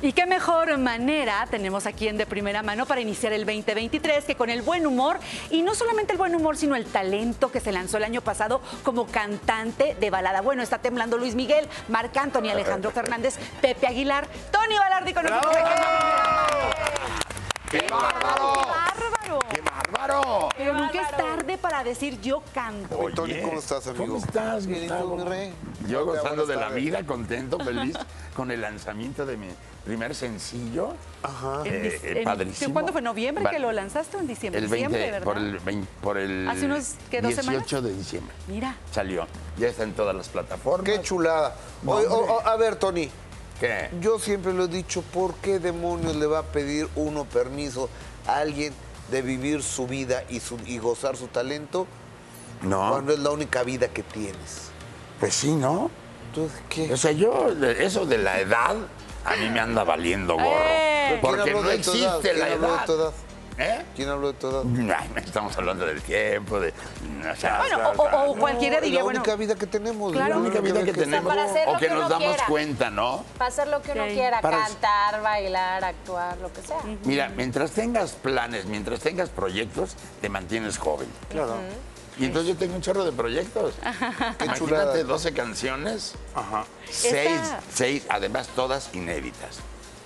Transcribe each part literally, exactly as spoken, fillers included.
Y qué mejor manera tenemos aquí en De Primera Mano para iniciar el veinte veintitrés que con el buen humor, y no solamente el buen humor, sino el talento que se lanzó el año pasado como cantante de balada. Bueno, está temblando Luis Miguel, Marc Anthony, Alejandro Fernández, Pepe Aguilar, Tony Balardi con nosotros. ¡Qué bárbaro! ¡Qué bárbaro! ¡Qué bárbaro! Pero nunca es tarde para decir yo canto. Oye, Tony, ¿cómo estás, amigo? ¿Cómo estás, Bien, ¿y tú, Gustavo? mi rey? Yo gozando de la tardes. vida, contento, feliz, con el lanzamiento de mi primer sencillo. Ajá. En Eh, dic- eh, en- padrísimo. ¿Cuándo fue? ¿Noviembre Va- que lo lanzaste o en diciembre? El Diciembre, veinte, ¿verdad? por el, veinte por el Hace unos, ¿qué, dos semanas? dieciocho de diciembre. Mira. Salió. Ya está en todas las plataformas. Qué chulada. No, Oye, hombre. o- o- a ver, Tony, ¿Qué? yo siempre lo he dicho, ¿por qué demonios le va a pedir uno permiso a alguien de vivir su vida y, su, y gozar su talento No. cuando es la única vida que tienes? Pues sí, ¿no? Entonces, ¿qué? O sea, yo, de- eso de la edad, a mí me anda valiendo gorro. ¡Eh! Porque ¿Quién habló no de tu edad? existe la ¿Quién habló de edad. tu edad? ¿Eh? ¿Quién habló de tu edad? Ay, estamos hablando del tiempo, de... o sea, Bueno, o sea, o, o- o no, cualquiera Es diría, la bueno, única vida que tenemos. Claro. la única vida que tenemos. tenemos, para hacer o lo que que nos uno damos quiera. cuenta, ¿no? Para hacer lo que uno Sí. quiera, Para- cantar, bailar, actuar, lo que sea. Mira, mientras tengas planes, mientras tengas proyectos, te mantienes joven. Claro. Y entonces yo tengo un chorro de proyectos. Qué Imagínate, chulada. doce canciones, Ajá. seis, Esta- seis, además todas inéditas.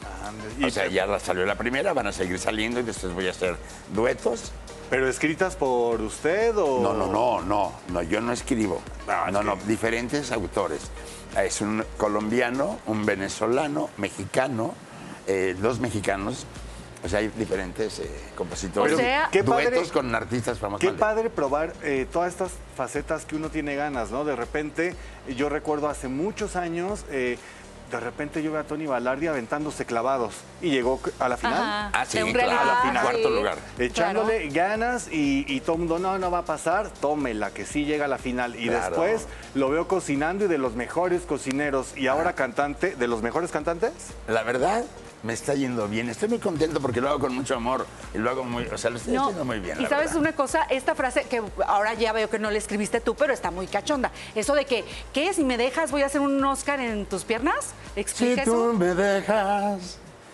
Y- O sea, ya la- salió la primera, van a seguir saliendo y después voy a hacer duetos. ¿Pero escritas por usted o...? No, no, no, no, no, yo no escribo. Ah, es no, que- no, diferentes autores. Es un colombiano, un venezolano, mexicano, eh, dos mexicanos. O sea, hay diferentes eh, compositores. O sea, qué padre- duetos con artistas famosos. Qué padre probar eh, todas estas facetas que uno tiene ganas, ¿no? De repente, yo recuerdo hace muchos años, eh, de repente yo veo a Tony Balardi aventándose clavados y llegó a la final. Ajá. Ah, sí, de un claro, reality. a la final. Cuarto sí. lugar. Echándole ganas y, y todo el mundo, no, no va a pasar, tómela, que sí llega a la final. Y Claro. después lo veo cocinando y de los mejores cocineros y ahora cantante, de los mejores cantantes. La verdad, me está yendo bien. Estoy muy contento porque lo hago con mucho amor y lo hago muy, o sea, lo estoy No, haciendo muy bien. y la sabes verdad. una cosa, esta frase que ahora ya veo que no la escribiste tú, pero está muy cachonda. Eso de que, ¿qué? Si me dejas, voy a hacer un Oscar en tus piernas. Si ¿Explica tú eso? me dejas,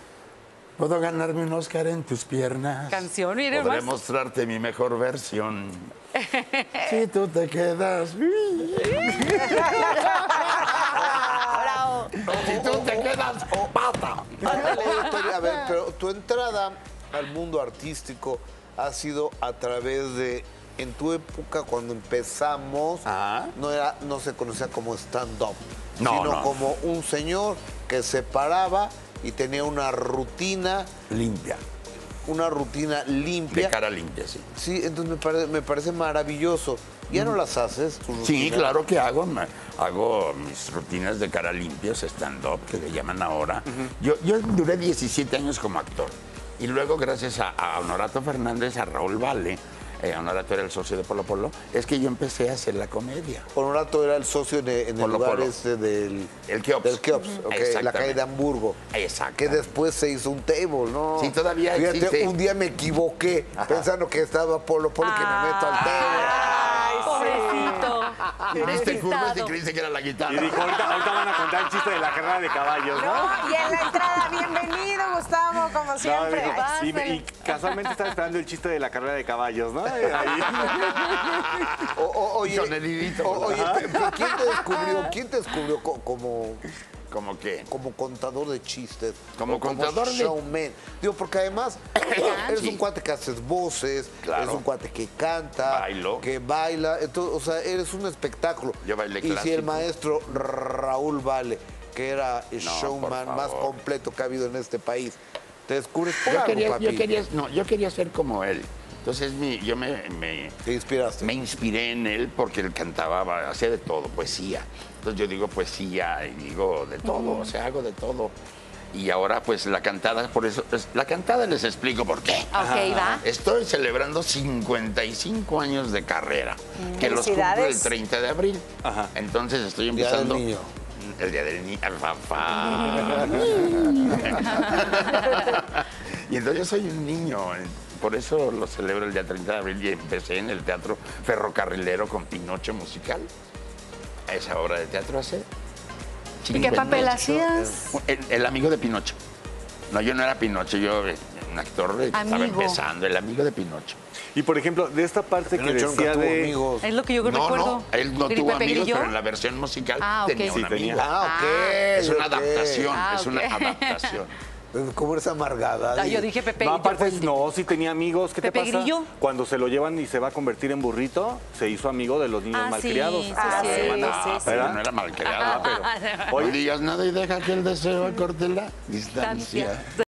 puedo ganarme un Oscar en tus piernas. Canción, mire Podré más. mostrarte mi mejor versión. Si tú te quedas. Bravo. Si tú te quedas, pata. Oye, Tony, a ver, pero tu entrada al mundo artístico ha sido a través de, en tu época cuando empezamos, Ajá. no era, no se conocía como stand-up, No, sino no. como un señor que se paraba y tenía una rutina, Limpia. una rutina De limpia. cara limpia, sí. Sí, entonces me parece, me parece maravilloso. ¿Ya no las haces? tus Sí, rutinas? claro que hago. me- Hago mis rutinas de cara limpia, stand-up, que le llaman ahora. yo, yo duré diecisiete años como actor. Y luego, gracias a, a Honorato Fernández, a Raúl Vale, eh, Honorato era el socio de Polo Polo, es que yo empecé a hacer la comedia. Honorato era el socio de- en el Polo lugar Polo. este del... El Keops. Del Keops, ok, la Exactamente. calle de Hamburgo. Exacto. Que después se hizo un table, ¿no? Sí, todavía Fíjate, existe. un día me equivoqué pensando que estaba Polo Polo y que me meto al table. Ay, pobrecito. Viste curvas y Necesitado. creíste que era la guitarra. Y dijo, ahorita, ahorita van a contar el chiste de la carrera de caballos, ¿no? No, y en la entrada, bienvenido, Gustavo, como No, siempre. dijo, Ay, y, me- y casualmente estaba esperando el chiste de la carrera de caballos, ¿no? Ahí. O- o- oye, Con el hidito. o- oye, pero- pero ¿quién te descubrió? ¿Quién te descubrió co- como, ¿Cómo qué? como contador de chistes? Como o contador de- showman? Digo, porque además eres Sí. un cuate que haces voces, Claro. eres un cuate que canta, Bailo. que baila, entonces, o sea, eres un espectáculo. Yo bailé Y si el clásico. maestro Raúl Vale, que era el No, showman por más favor. completo que ha habido en este país, te descubres por Yo algo, quería, papi. yo quería, no, yo quería ser como él. Entonces mi, yo me, me, Te inspiraste. me inspiré en él porque él cantaba, hacía de todo, poesía. Entonces yo digo poesía y digo de todo, o sea, hago de todo. Y ahora pues la cantada, por eso, es- la cantada les explico por qué. Ok, va. Estoy celebrando cincuenta y cinco años de carrera, que los cumplo el Felicidades. treinta de abril. Ajá. Entonces estoy Día del empezando... niño. El día del niño, papá. Y entonces yo soy un niño, por eso lo celebro el día treinta de abril y empecé en el Teatro Ferrocarrilero con Pinocho musical. A esa obra de teatro hace ¿Y qué papel hacías? El, el amigo de Pinocho. No, yo no era Pinocho, yo eh, un actor que estaba Amigo. empezando, el amigo de Pinocho. Y por ejemplo, de esta parte que Pinocho nunca decía tuvo de... amigos. Es lo que yo No, recuerdo. no, él no ¿Gri- tuvo Pepe amigos, Grillo? pero en la versión musical Ah, ok. tenía Sí, un tenía. amigo. Ah, ok. Es una ok. adaptación, Ah, es una ok. adaptación. ¿Cómo eres amargada? Ah, yo dije Pepe No, Grillo. aparte, pues, no, sí tenía amigos. ¿Qué ¿Pepe te pasa? Grillo? Cuando se lo llevan y se va a convertir en burrito, se hizo amigo de los niños Ah, sí, malcriados. sí, Ah, sí. sí, No, sí, sí. pero ¿verdad? no era malcriado. pero- No digas nada y deja que el deseo acorte la distancia. Distancia.